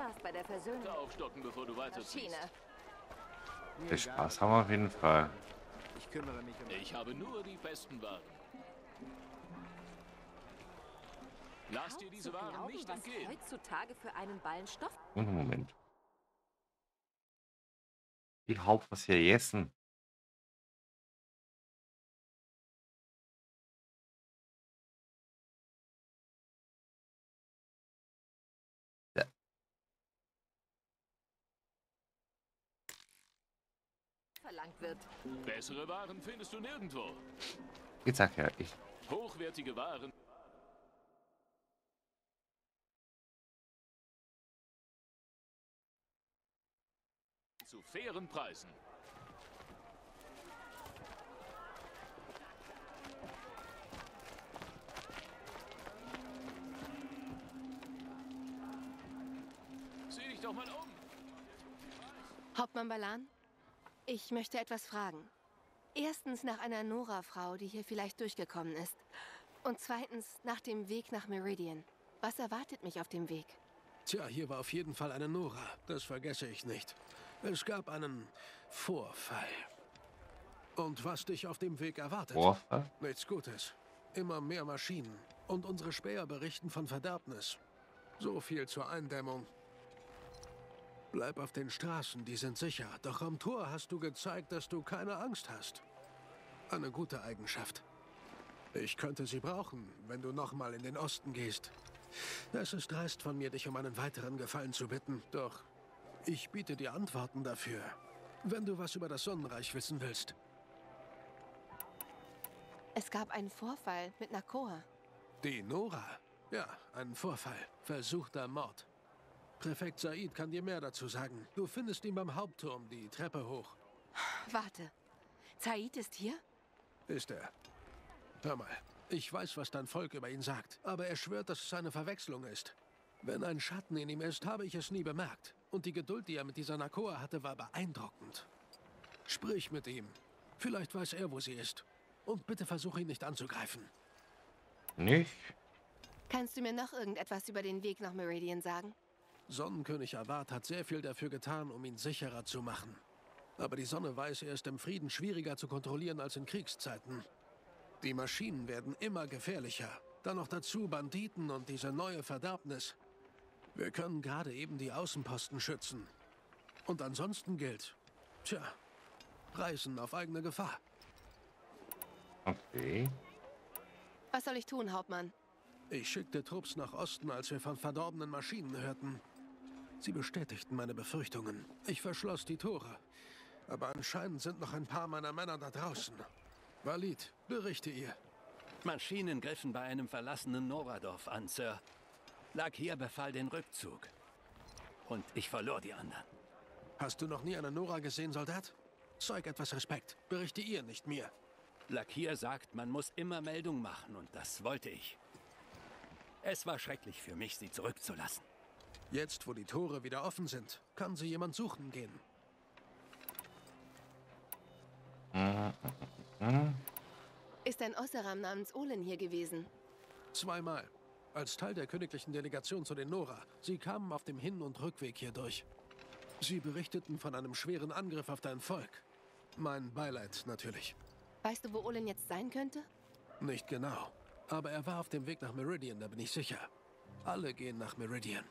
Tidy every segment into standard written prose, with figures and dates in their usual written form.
Spaß bei der Versöhnung. Aufstocken, bevor du weiterziehst. Maschine. Den Spaß haben wir auf jeden Fall. Ich kümmere mich um... Ich habe nur die besten Waren. Lass dir diese Waren Glauben, nicht was entgehen. heutzutage für einen Ballen Stoff... Und einen Moment. Die Haupt was hier essen. Ja. verlangt wird. Bessere Waren findest du nirgendwo. Ich sag ja, ich. Hochwertige Waren. Zu fairen Preisen. Sieh dich doch mal um. Hauptmann Balan, ich möchte etwas fragen. Erstens nach einer Nora-Frau, die hier vielleicht durchgekommen ist. Und zweitens nach dem Weg nach Meridian. Was erwartet mich auf dem Weg? Tja, hier war auf jeden Fall eine Nora. Das vergesse ich nicht. Es gab einen Vorfall. Und was dich auf dem Weg erwartet? Vorfall? Nichts Gutes. Immer mehr Maschinen. Und unsere Späher berichten von Verderbnis. So viel zur Eindämmung. Bleib auf den Straßen, die sind sicher. Doch am Tor hast du gezeigt, dass du keine Angst hast. Eine gute Eigenschaft. Ich könnte sie brauchen, wenn du nochmal in den Osten gehst. Es ist dreist von mir, dich um einen weiteren Gefallen zu bitten. Doch ich biete dir Antworten dafür, wenn du was über das Sonnenreich wissen willst. Es gab einen Vorfall mit Nakoa. Die Nora? Ja, ein Vorfall. Versuchter Mord. Präfekt Said kann dir mehr dazu sagen. Du findest ihn beim Hauptturm, die Treppe hoch. Warte, Said ist hier? Ist er. Hör mal, ich weiß, was dein Volk über ihn sagt, aber er schwört, dass es eine Verwechslung ist. Wenn ein Schatten in ihm ist, habe ich es nie bemerkt. Und die Geduld, die er mit dieser Nakoa hatte, war beeindruckend. Sprich mit ihm. Vielleicht weiß er, wo sie ist. Und bitte versuche ihn nicht anzugreifen. Nicht? Kannst du mir noch irgendetwas über den Weg nach Meridian sagen? Sonnenkönig Awad hat sehr viel dafür getan, um ihn sicherer zu machen. Aber die Sonne weiß, er ist im Frieden schwieriger zu kontrollieren als in Kriegszeiten. Die Maschinen werden immer gefährlicher. Dann noch dazu Banditen und diese neue Verderbnis. Wir können gerade eben die Außenposten schützen. Und ansonsten gilt, tja, Reisen auf eigene Gefahr. Okay. Was soll ich tun, Hauptmann? Ich schickte Trupps nach Osten, als wir von verdorbenen Maschinen hörten. Sie bestätigten meine Befürchtungen. Ich verschloss die Tore. Aber anscheinend sind noch ein paar meiner Männer da draußen. Walid, berichte ihr. Maschinen griffen bei einem verlassenen Noradorf an, Sir. Lakir befahl den Rückzug. Und ich verlor die anderen. Hast du noch nie eine Nora gesehen, Soldat? Zeig etwas Respekt. Berichte ihr, nicht mir. Lakir sagt, man muss immer Meldung machen und das wollte ich. Es war schrecklich für mich, sie zurückzulassen. Jetzt, wo die Tore wieder offen sind, kann sie jemand suchen gehen. Ist ein Osseram namens Olen hier gewesen? Zweimal. Als Teil der königlichen Delegation zu den Nora. Sie kamen auf dem Hin- und Rückweg hier durch. Sie berichteten von einem schweren Angriff auf dein Volk. Mein Beileid natürlich. Weißt du, wo Olen jetzt sein könnte? Nicht genau. Aber er war auf dem Weg nach Meridian, da bin ich sicher. Alle gehen nach Meridian.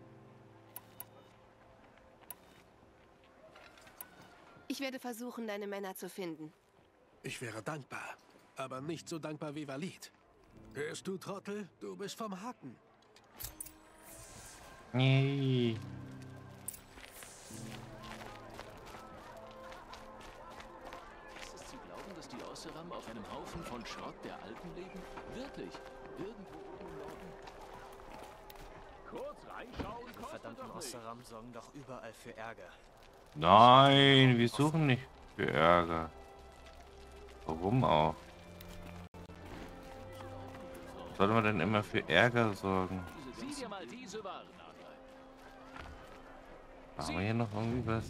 Ich werde versuchen, deine Männer zu finden. Ich wäre dankbar. Aber nicht so dankbar wie Walid. Hörst du, Trottel? Du bist vom Haken. Nee. Ist es zu glauben, dass die Osseram auf einem Haufen von Schrott der Alten leben? Wirklich? Irgendwo oben im Norden? Kurz reinschauen, Die kostet verdammten doch nichts. Osseram sorgen doch überall für Ärger. Nein, wir suchen nicht für Ärger. Warum auch? Sollte man denn immer für Ärger sorgen? Sieh dir mal diese Waren an. Haben wir hier noch irgendwie was?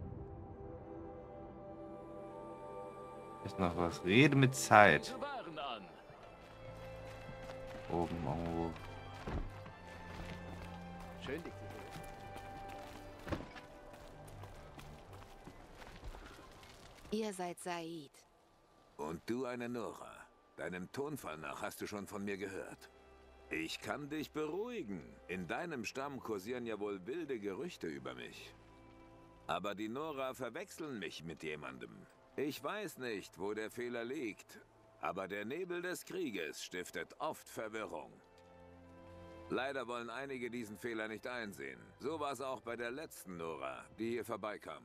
Ist noch was? Rede mit Zeit. Diese Waren an. Oben irgendwo. Schön, dich zu sehen. Ihr seid Said. Und du eine Nora. Deinem Tonfall nach hast du schon von mir gehört. Ich kann dich beruhigen. In deinem Stamm kursieren ja wohl wilde Gerüchte über mich. Aber die Nora verwechseln mich mit jemandem. Ich weiß nicht, wo der Fehler liegt. Aber der Nebel des Krieges stiftet oft Verwirrung. Leider wollen einige diesen Fehler nicht einsehen. So war es auch bei der letzten Nora, die hier vorbeikam.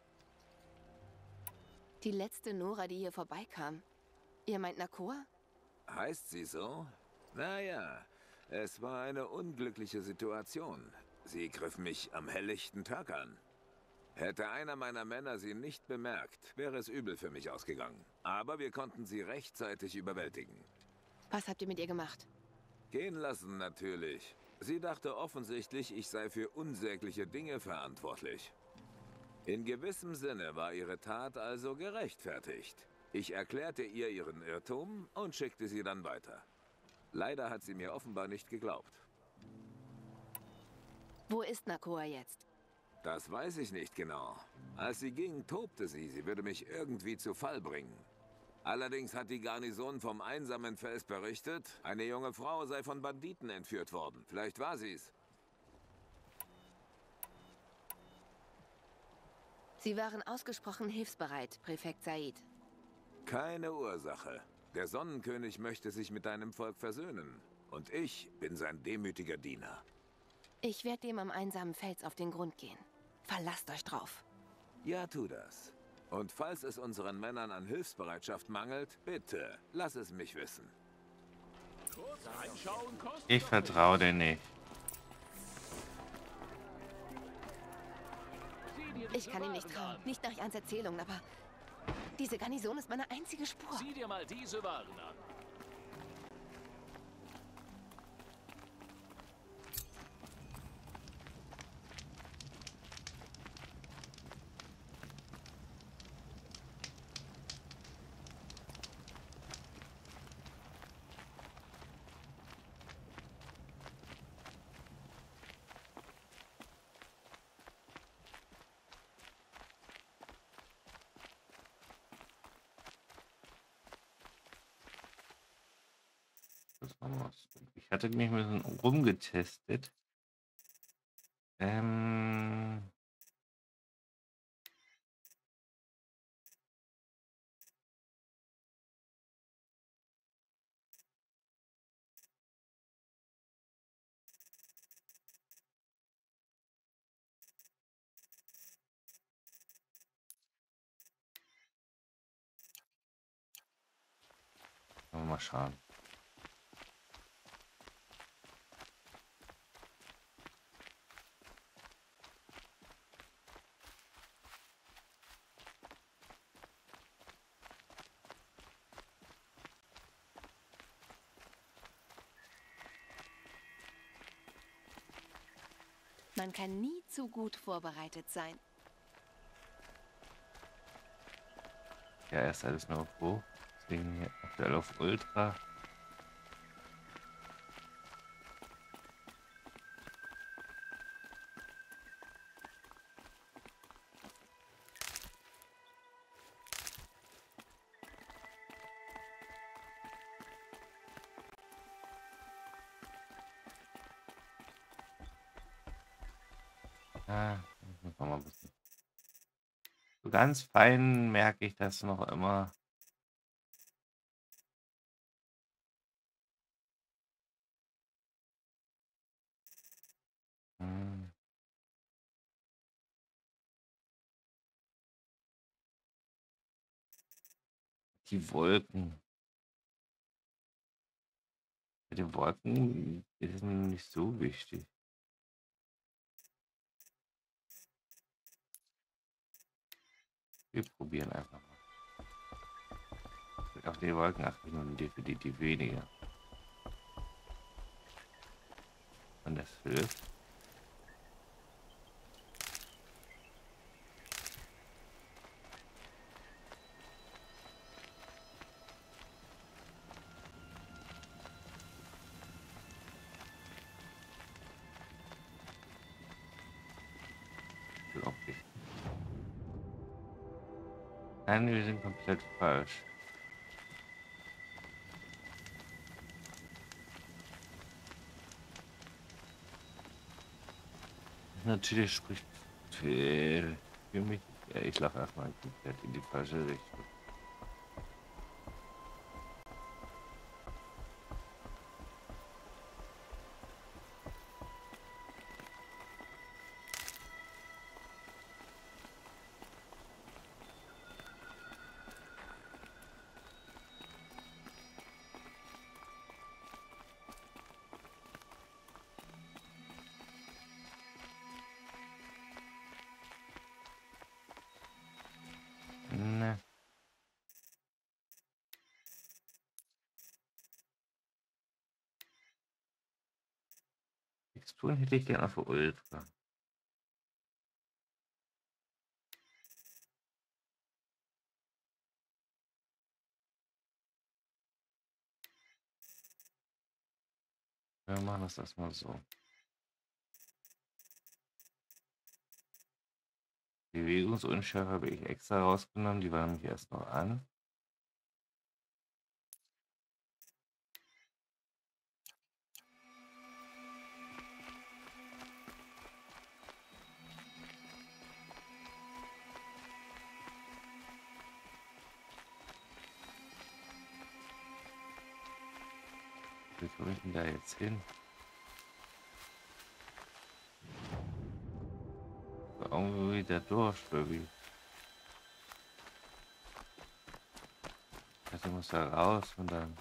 Die letzte Nora, die hier vorbeikam. Ihr meint Nakoa? Heißt sie so? Naja, es war eine unglückliche Situation. Sie griff mich am helllichten Tag an. Hätte einer meiner Männer sie nicht bemerkt, wäre es übel für mich ausgegangen. Aber wir konnten sie rechtzeitig überwältigen. Was habt ihr mit ihr gemacht? Gehen lassen natürlich. Sie dachte offensichtlich, ich sei für unsägliche Dinge verantwortlich. In gewissem Sinne war ihre Tat also gerechtfertigt. Ich erklärte ihr ihren Irrtum und schickte sie dann weiter. Leider hat sie mir offenbar nicht geglaubt. Wo ist Nakoa jetzt? Das weiß ich nicht genau. Als sie ging, tobte sie. Sie würde mich irgendwie zu Fall bringen. Allerdings hat die Garnison vom einsamen Fels berichtet, eine junge Frau sei von Banditen entführt worden. Vielleicht war sie's. Sie waren ausgesprochen hilfsbereit, Präfekt Said. Keine Ursache. Der Sonnenkönig möchte sich mit deinem Volk versöhnen. Und ich bin sein demütiger Diener. Ich werde dem am einsamen Fels auf den Grund gehen. Verlasst euch drauf. Ja, tu das. Und falls es unseren Männern an Hilfsbereitschaft mangelt, bitte, lass es mich wissen. Ich vertraue dir nicht. Ich kann ihm nicht trauen. Nicht nach Jans Erzählungen, aber diese Garnison ist meine einzige Spur. Sieh dir mal diese Waren an. Ich hatte mich ein bisschen rumgetestet. Mal schauen. Man kann nie zu gut vorbereitet sein. Ja, erst alles nur auf Pro. Deswegen hier aktuell auf Ultra. Muss man mal ein bisschen. So ganz fein merke ich das noch immer. Die Wolken. Mit den Wolken ist es mir nicht so wichtig. Wir probieren einfach mal. Auf die Wolken achte ich nun definitiv weniger. Und das hilft. Unglaublich. Nein, wir sind komplett falsch. Natürlich spricht für mich. Ja, ich lache erstmal komplett in die falsche Richtung. Ne. Texturen hätte ich gerne für Ultra. Wir machen das erstmal so. Bewegungsunschärfe habe ich extra rausgenommen, die waren nämlich erst noch an. Wie komme ich denn da jetzt hin? Irgendwo wieder durch, irgendwie. Also muss da raus und dann.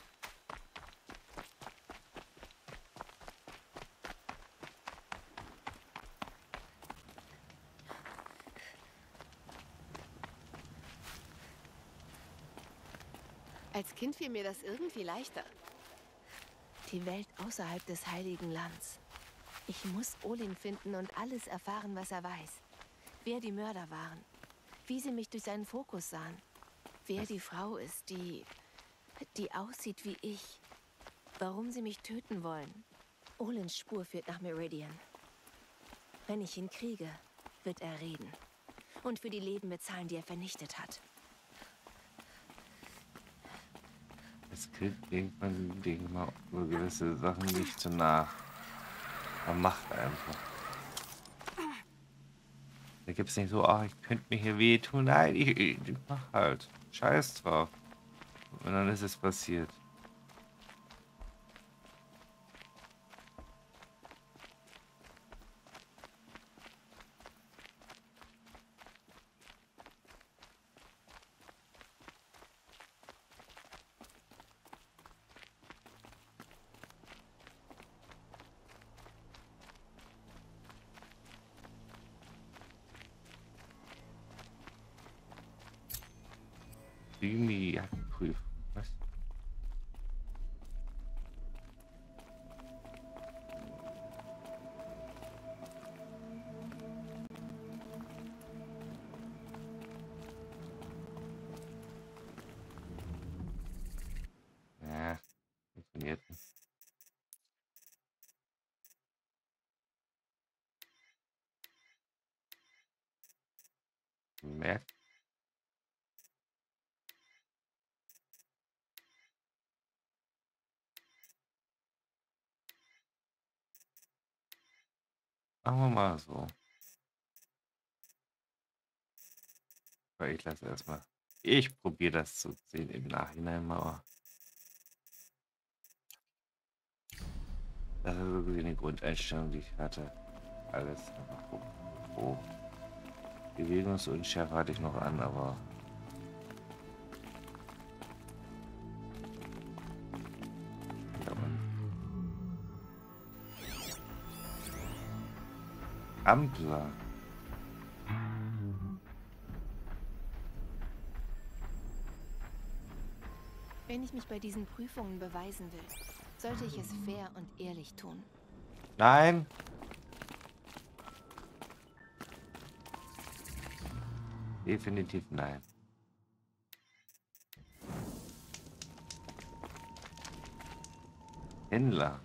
Als Kind fiel mir das irgendwie leichter. Die Welt außerhalb des Heiligen Lands. Ich muss Olin finden und alles erfahren, was er weiß. Wer die Mörder waren. Wie sie mich durch seinen Fokus sahen. Wer die Frau ist, die aussieht wie ich. Warum sie mich töten wollen. Olins Spur führt nach Meridian. Wenn ich ihn kriege, wird er reden. Und für die Leben bezahlen, die er vernichtet hat. Das Kind denkt man denkt mal über gewisse Sachen nicht so nach. Man macht einfach. Da gibt es nicht so, ach, ich könnte mir hier wehtun. Nein, ich mach halt. Scheiß drauf. Und dann ist es passiert. Jagdprüfung. Was? Ja, funktioniert nicht. Merkt. Machen wir mal so. Weil ich lasse erstmal. Ich probiere das zu sehen im Nachhinein mal. Das ist so gesehen die Grundeinstellung, die ich hatte. Alles einfach gucken. Oh. Bewegungsunschärfe hatte ich noch an, aber. Da unten. Ampler. Wenn ich mich bei diesen Prüfungen beweisen will, sollte ich es fair und ehrlich tun. Nein. Definitiv nein. Händler.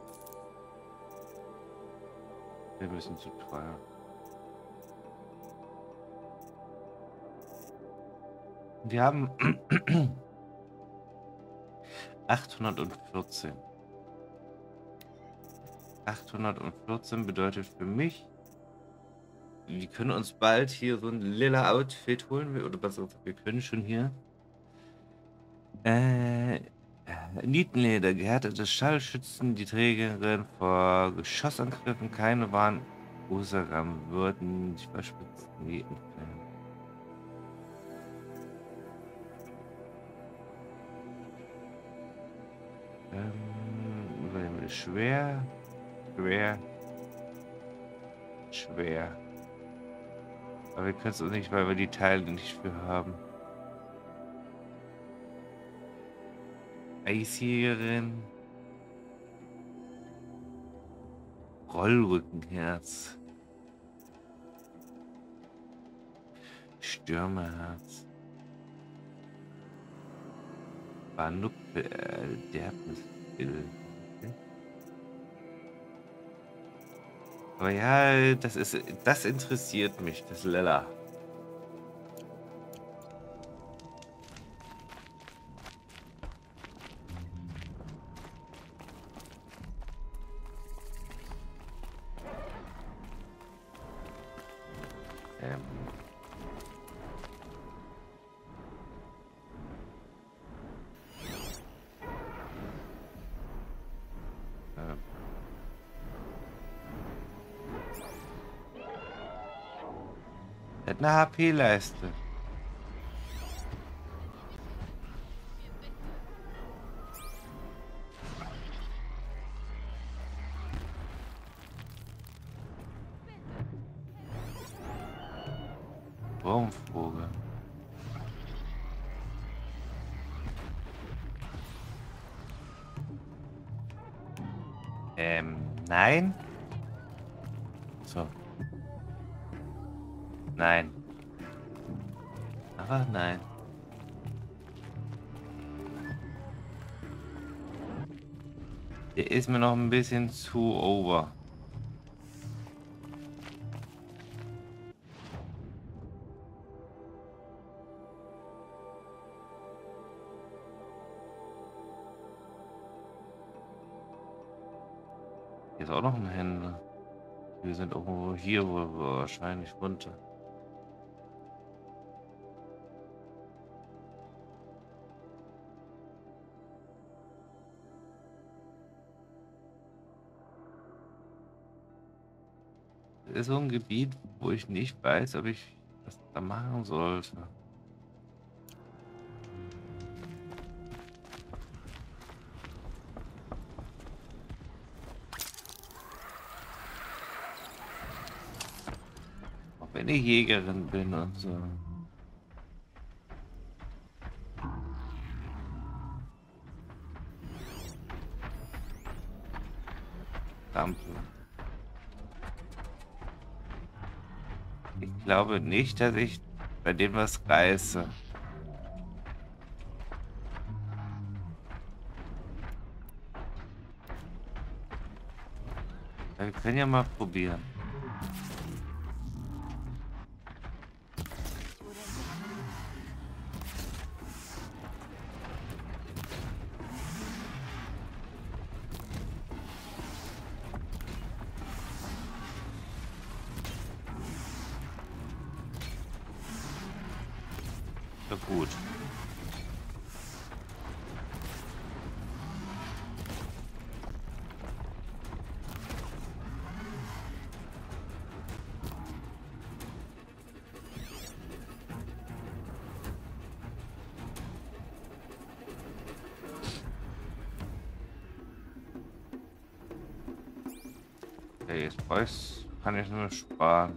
Wir müssen zu teuer. Wir haben 814. 814 bedeutet für mich, wir können uns bald hier so ein lila Outfit holen. Oder besser gesagt, wir können schon hier. Nietenleder, gehärtete Schallschützen, die Trägerin vor Geschossangriffen, keine Warn. Useram würden die verspitzten Nieten entfernen. Schwer. Aber wir können es auch nicht, weil wir die Teile nicht für haben. Eisjägerin. Rollrückenherz. Stürmerherz. Banuppe, Derbnisbild. Aber ja, das interessiert mich, das Lella. Eine HP-Leiste. Baumvogel. Nein. So. Nein. Aber nein. Der ist mir noch ein bisschen zu over. Hier ist auch noch ein Händler. Wir sind irgendwo hier wohl wahrscheinlich runter. Das ist so ein Gebiet, wo ich nicht weiß, ob ich was da machen sollte. Auch wenn ich Jägerin bin und so. Ampel. Ich glaube nicht, dass ich bei dem was reiße. Wir können ja mal probieren. Gut. Okay, jetzt kann ich nur sparen.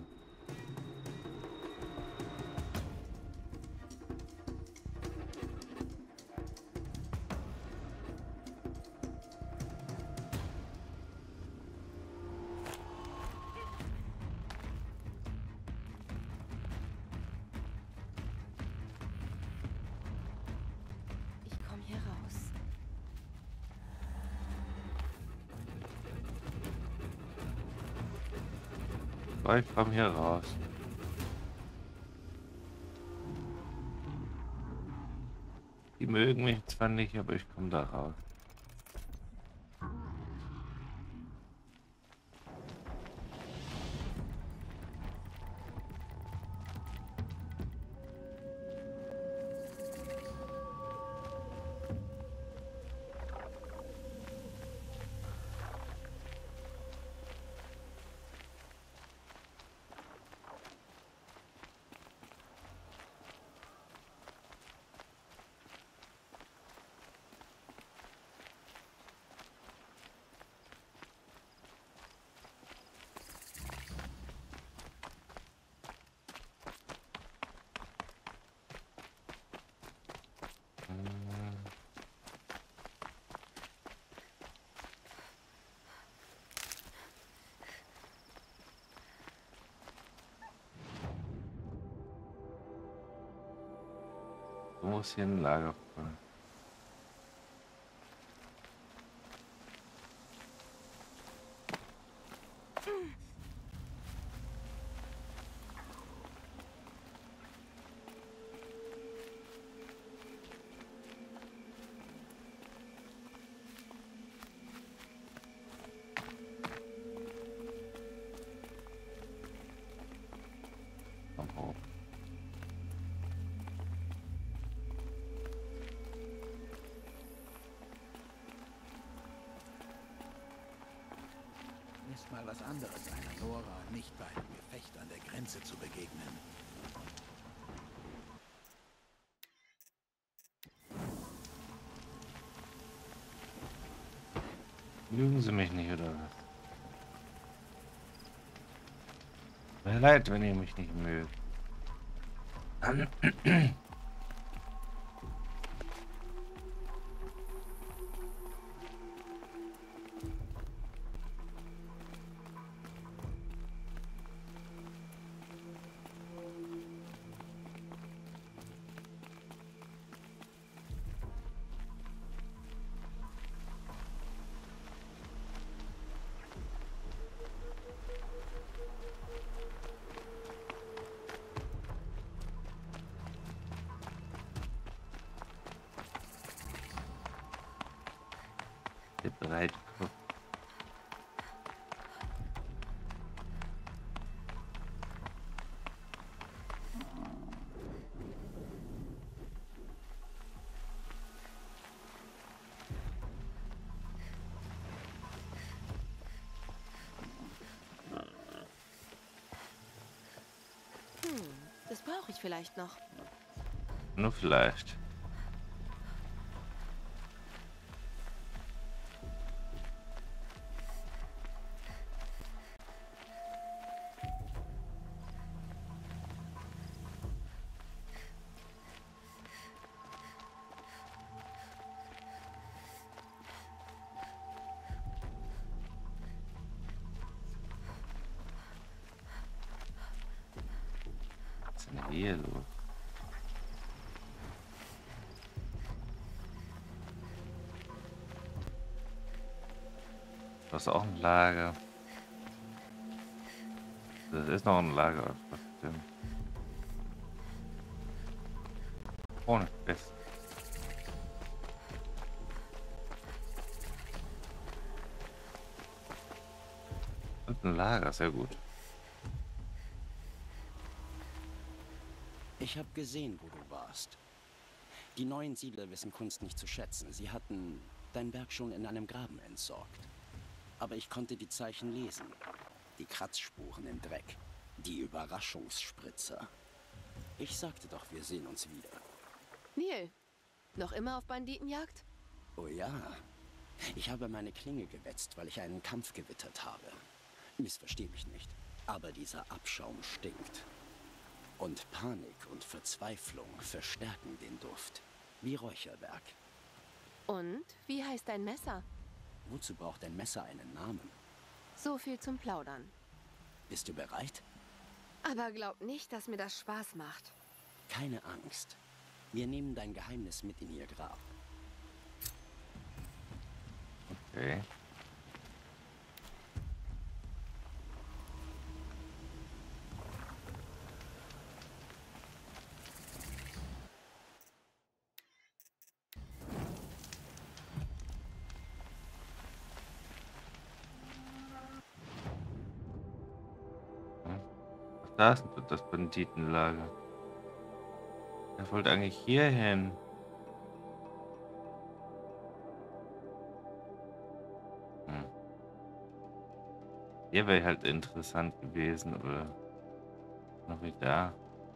Ich komme hier raus. Die mögen mich zwar nicht, aber ich komme da raus. Du musst hier ein Lager fahren. Komm hoch. Ist mal was anderes, einer Nora nicht bei einem Gefecht an der Grenze zu begegnen. Lügen Sie mich nicht, oder was? Tut mir leid, wenn ihr mich nicht mögt. Der Breitkopf. Das brauche ich vielleicht noch. Nur vielleicht. Was ist denn hier los? Das ist auch ein Lager. Das ist noch ein Lager. Was denn? Ohne Fest. Und ein Lager, sehr gut. Ich habe gesehen, wo du warst. Die neuen Siedler wissen Kunst nicht zu schätzen. Sie hatten dein Werk schon in einem Graben entsorgt. Aber ich konnte die Zeichen lesen. Die Kratzspuren im Dreck. Die Überraschungsspritzer. Ich sagte doch, wir sehen uns wieder. Neil, noch immer auf Banditenjagd? Oh ja. Ich habe meine Klinge gewetzt, weil ich einen Kampf gewittert habe. Missversteh mich nicht. Aber dieser Abschaum stinkt. Und Panik und Verzweiflung verstärken den Duft. Wie Räucherwerk. Und wie heißt dein Messer? Wozu braucht ein Messer einen Namen? So viel zum Plaudern. Bist du bereit? Aber glaub nicht, dass mir das Spaß macht. Keine Angst. Wir nehmen dein Geheimnis mit in ihr Grab. Okay. Da ist das Banditenlager. Er wollte eigentlich hier hin. Hier wäre halt interessant gewesen, oder? Noch nicht da.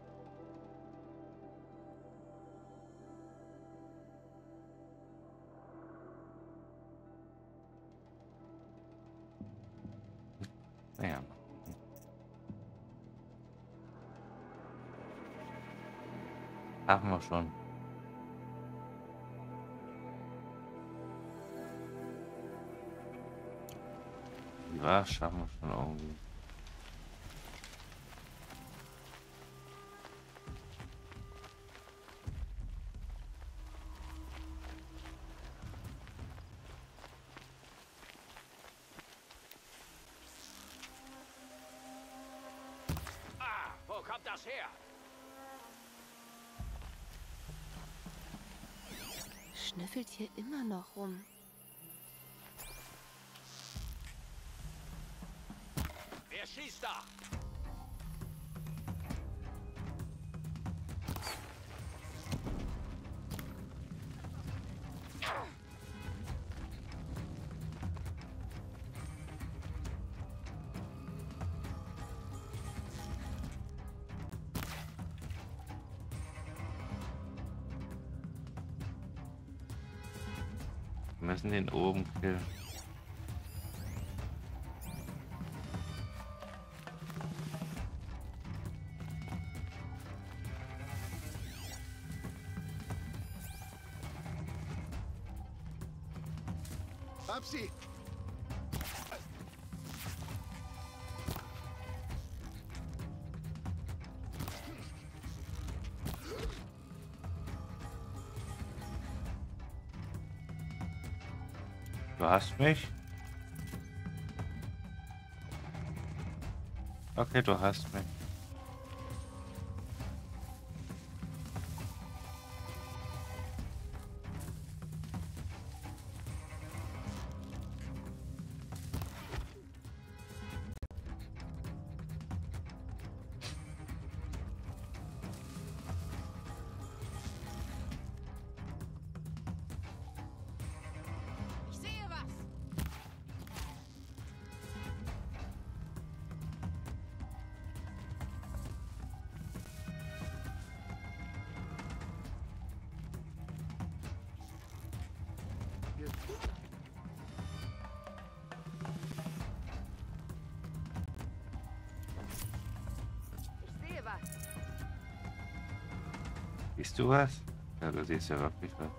Naja. Haben wir schon. Ja, schaffen wir schon irgendwie. Wo kommt das her? Schnüffelt hier immer noch rum. Wer schießt da? Wir müssen den oben killen. Hab sie! Du hast mich? Okay, du hast mich. Ich sehe was. Ich sehe was. Siehst du was? Ja, du siehst ja wirklich was.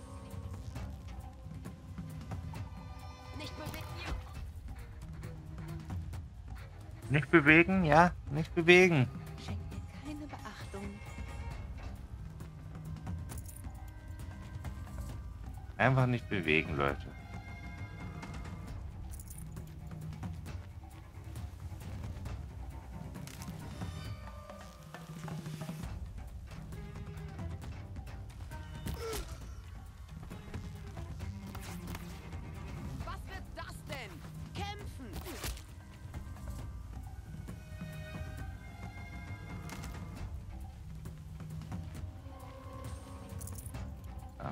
Nicht bewegen. Nicht bewegen, ja? Nicht bewegen. Schenk mir keine Beachtung. Einfach nicht bewegen, Leute. Was wird das denn? Kämpfen! Ja.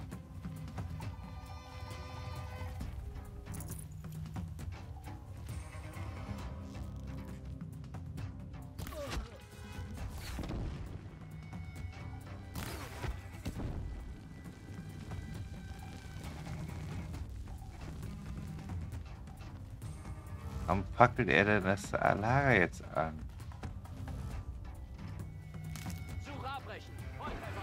Warum fackelt er denn das Lager jetzt an? Suche abbrechen. Volltreffer.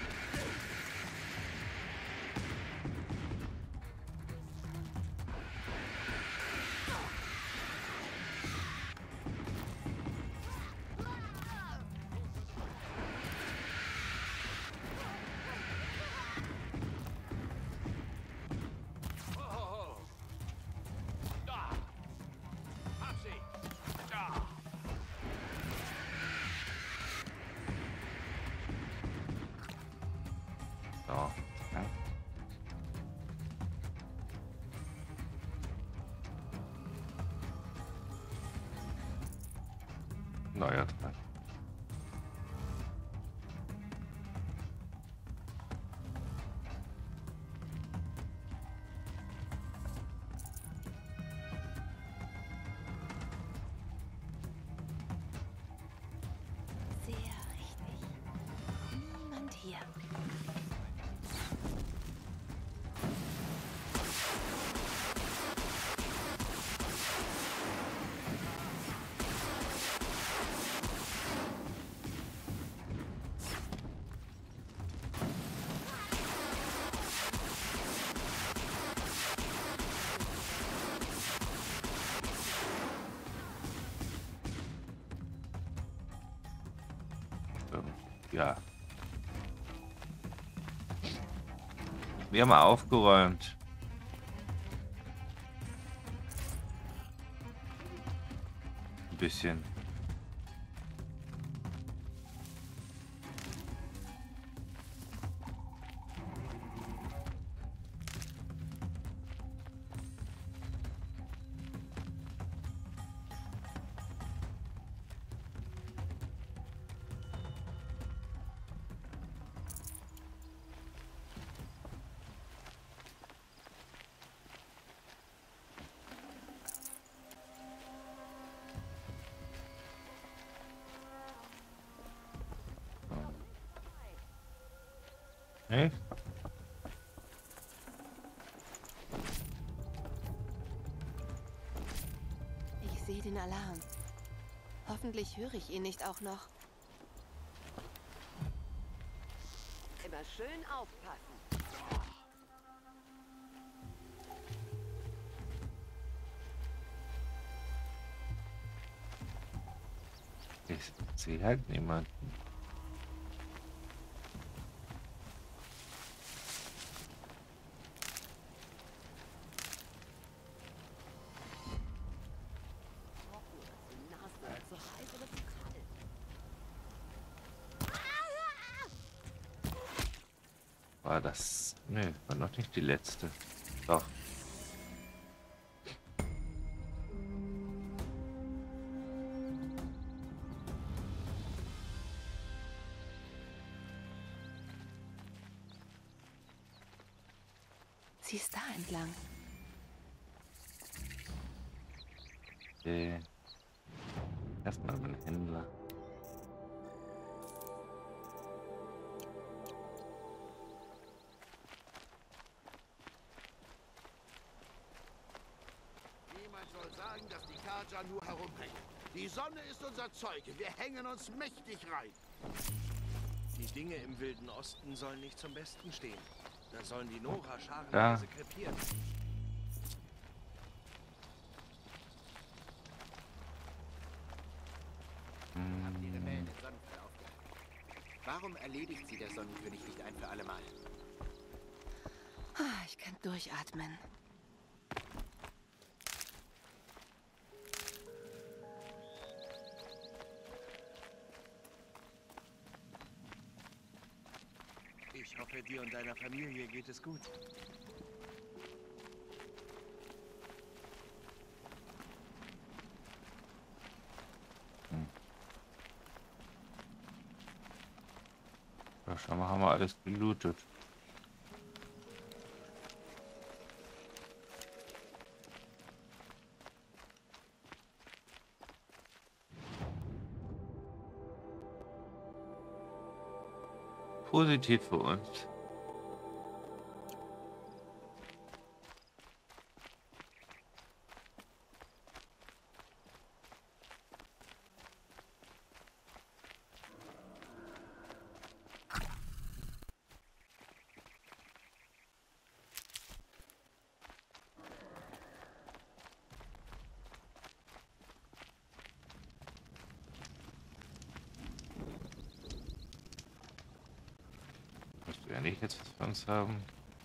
Oh. Da. Hab sie. Da. So. Ja. Neuer Tag. Ja. Wir haben aufgeräumt. Ein bisschen. Hey. Ich sehe den Alarm. Hoffentlich höre ich ihn nicht auch noch. Immer schön aufpassen. Ich sehe halt niemanden. War das... Nee, war noch nicht die letzte. Doch. Sie ist da entlang. Erstmal mein Händler. Niemand soll sagen, dass die Karja nur herumhängen. Die Sonne ist unser Zeuge. Wir hängen uns mächtig rein. Die Dinge im Wilden Osten sollen nicht zum Besten stehen. Da sollen die Nora Ja. scharenweise krepieren. Habt ihr Rebellen den Sonnenfall aufgehalten? Warum erledigt sie der Sonnenkönig nicht ein für alle Mal? Ah, ich kann durchatmen. Ich hoffe, dir und deiner Familie geht es gut. Ja, schau mal, haben wir alles gelootet. Positiv für uns. Nicht jetzt was für uns haben.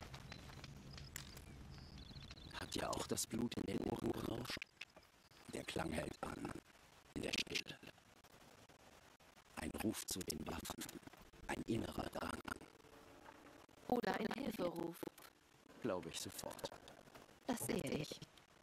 Hat ja auch das Blut in den Ohren gerauscht. Der Klang hält an, in der Stille. Ein Ruf zu den Waffen, ein innerer Drang. Oder ein Hilferuf. Glaube ich sofort. Das sehe ich.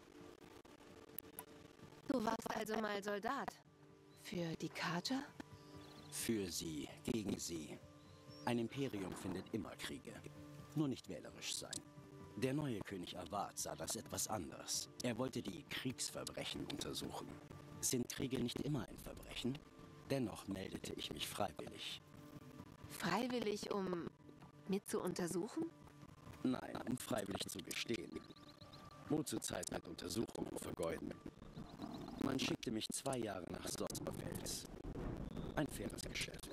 Du warst also mal Soldat. Für die Karja? Für sie, gegen sie. Ein Imperium findet immer Kriege. Nur nicht wählerisch sein. Der neue König Avad sah das etwas anders. Er wollte die Kriegsverbrechen untersuchen. Sind Kriege nicht immer ein Verbrechen? Dennoch meldete ich mich freiwillig. Freiwillig, um mit zu untersuchen? Nein, um freiwillig zu gestehen. Wozu Zeit mit Untersuchungen vergeuden? Man schickte mich 2 Jahre nach Sosperfels. Ein faires Geschäft.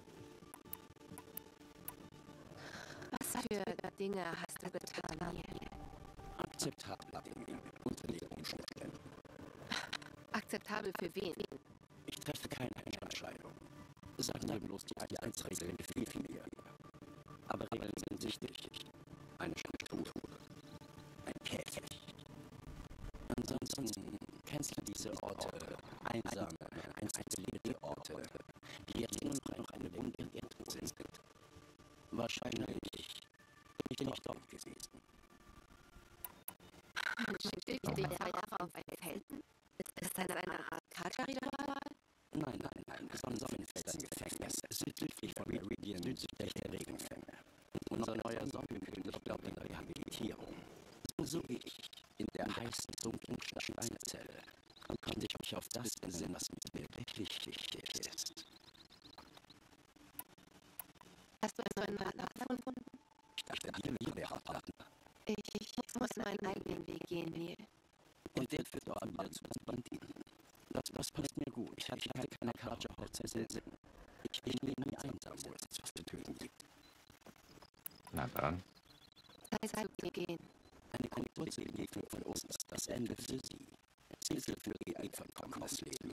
Was für Dinge hast du getan hier? Akzeptable Dinge unter den Umständen. Akzeptabel für wen? Ich treffe keine Entscheidung. Sagen wir bloß, die Einheitsregeln gefallen mir. Aber Regeln sind wichtig. Eine Struktur. Ein Käfig. Ansonsten kennst du diese Orte, einsame, isolierte Orte, die jetzt nur noch eine Wunde im Erdboden sind. Wahrscheinlich bin ich dort gewesen. Steht die 2 Jahre auf einen Felsen? Ist das eine Art Kaja-Ritual? Nein, Sonnenfels im Gefängnis, südlich von Meridian, südlich der Regenfänge. Unser neuer Sonnenkönig glaubt an Rehabilitierung. So wie ich, in der heißen, dunklen Steinzelle, konnte ich mich auf das besinnen, was mir wirklich wichtig ist. Hast du einen neuen Partner gefunden? Ich dachte, ihr wäre Partner. Ich muss meinen eigenen Weg gehen, Neil. Und der führt auch wieder zu den Banditen. Das passt mir gut. Ich hatte keine Kaja-Hochzeit. Ich bin nie einsam, wo es etwas zu töten gibt. Na dann. Zeit zu gehen. Eine kurze Begegnung von uns ist das Ende für sie. Schlüssel für ihr einverkommenes Leben.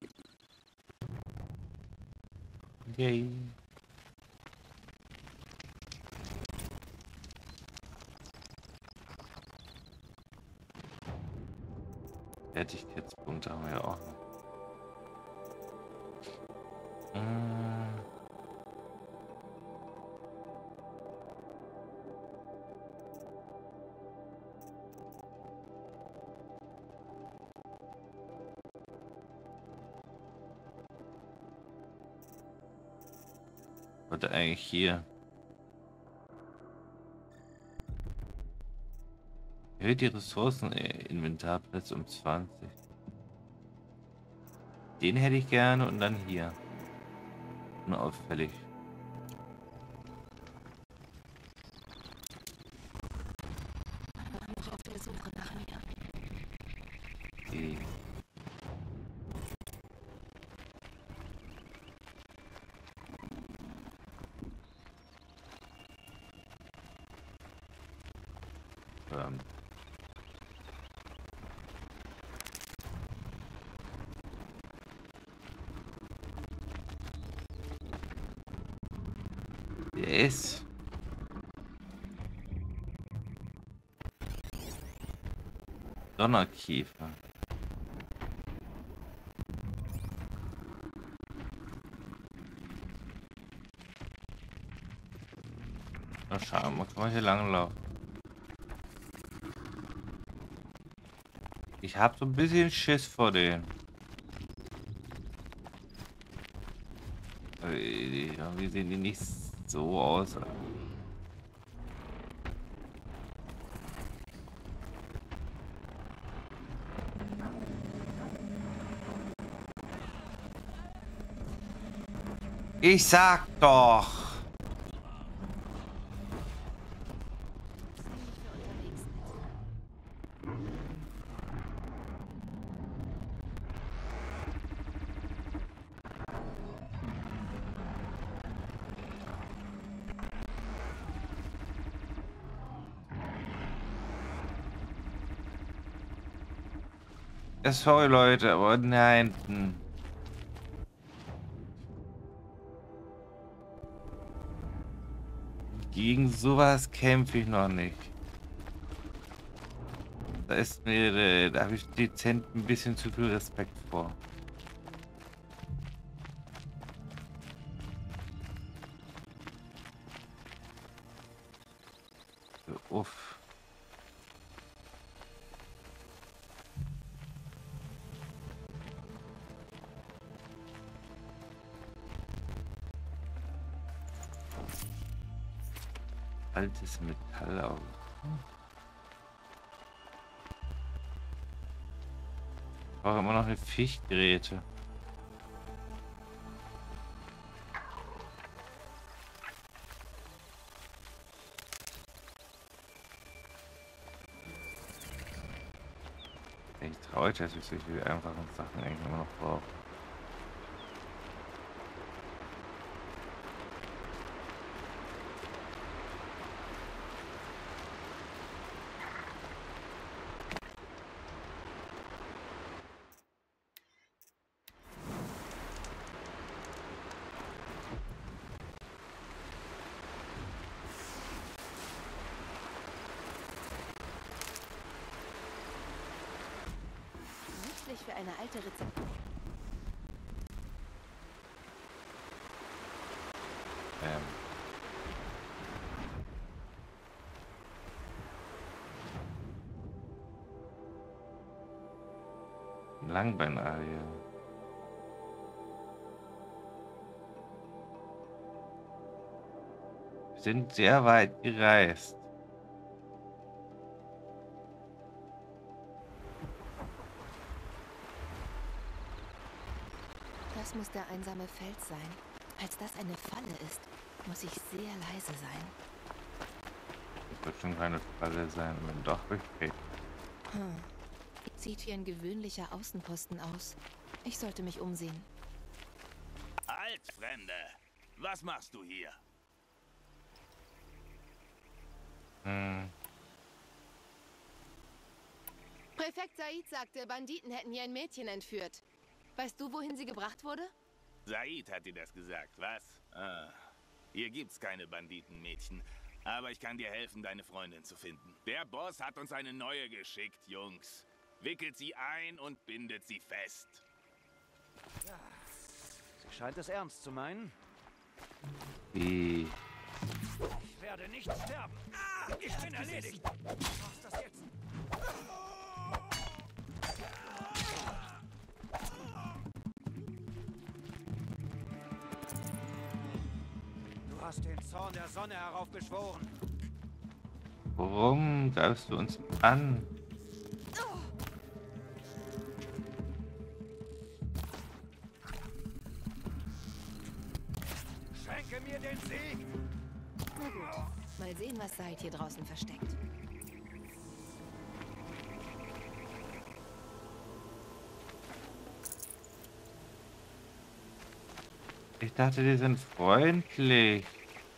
Game. Fertigkeitspunkte haben wir ja auch noch. Oder eigentlich hier. Erhöht die Ressourcen-Inventarplätze um 20. Den hätte ich gerne und dann hier. Unauffällig. Noch auf der Suche nach mir. Okay. Yes. Donnerkäfer. Na schau mal, kann man hier langlaufen. Ich hab so ein bisschen Schiss vor denen. Wie sehen die nicht so aus? Ich sag doch! Sorry Leute, aber nein. Gegen sowas kämpfe ich noch nicht. Da ist mir, da habe ich dezent ein bisschen zu viel Respekt vor. Uff. Altes Metallauge. Ich brauche immer noch eine Fichtgeräte. Ich traue dass ich solche einfachen Sachen eigentlich immer noch brauche. eine alte Rezeptur. Langbeinarie. Wir sind sehr weit gereist. Das muss der einsame Fels sein. Falls das eine Falle ist, muss ich sehr leise sein. Das wird schon keine Falle sein, wenn doch richtig. Sieht wie ein gewöhnlicher Außenposten aus. Ich sollte mich umsehen. Halt, Fremde! Was machst du hier? Präfekt Said sagte, Banditen hätten hier ein Mädchen entführt. Weißt du, wohin sie gebracht wurde? Said hat dir das gesagt, was? Ah, hier gibt's keine Banditenmädchen. Aber ich kann dir helfen, deine Freundin zu finden. Der Boss hat uns eine neue geschickt, Jungs. Wickelt sie ein und bindet sie fest. Ja, sie scheint es ernst zu meinen. Wie? Ich werde nicht sterben. Ich bin erledigt. Du machst das jetzt. Du hast den Zorn der Sonne heraufbeschworen. Warum greifst du uns an? Schenke mir den Sieg! Na gut, mal sehen, was Said hier draußen versteckt. Ich dachte, die sind freundlich.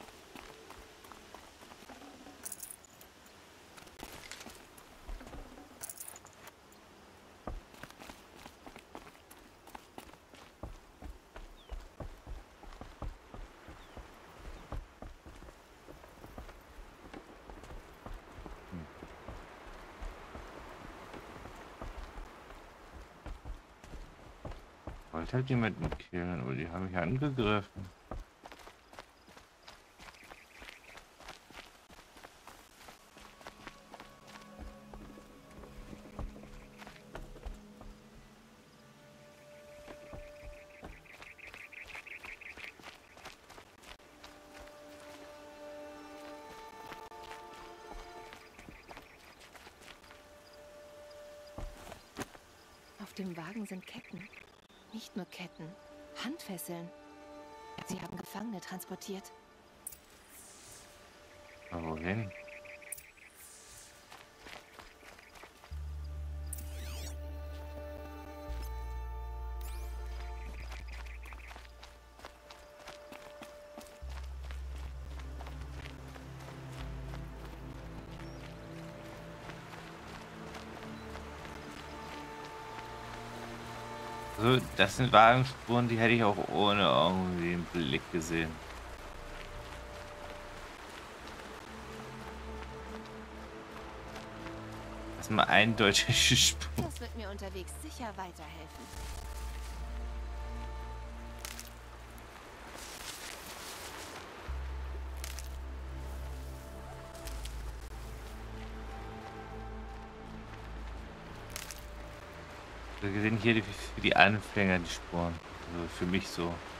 Ich wollte halt jemanden killen, aber die haben mich angegriffen. Auf dem Wagen sind Ketten. Nicht nur Ketten, Handfesseln. Sie haben Gefangene transportiert. Aber wohin? So, das sind Wagenspuren, die hätte ich auch ohne irgendwie einen Blick gesehen. Das sind mal eindeutige Spuren. Das wird mir unterwegs sicher weiterhelfen. Wir sehen hier für die Anfänger die Spuren. Also für mich so.